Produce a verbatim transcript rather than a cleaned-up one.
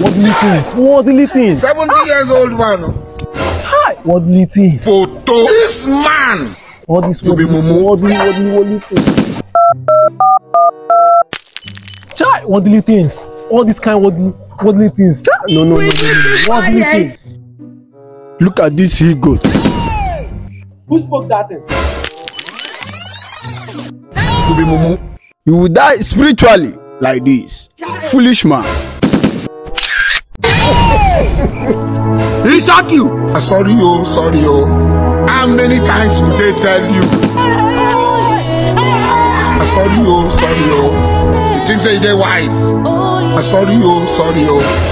Worldly things. Worldly things. seventy years old man. Hi. Worldly things. Photo. This man. All this worldly, worldly, worldly, worldly things. Chai. Worldly things. All this kind of worldly, worldly things. Chai. No, no, no, no, no. Worldly things. Look at this he goat. Who spoke that thing? You will die spiritually like this. Foolish man. He shock you. Uh, sorry, oh, sorry, oh. How many times will they tell you? Uh, sorry, oh, sorry, oh. You think say they wise? Uh, sorry, oh, sorry, oh.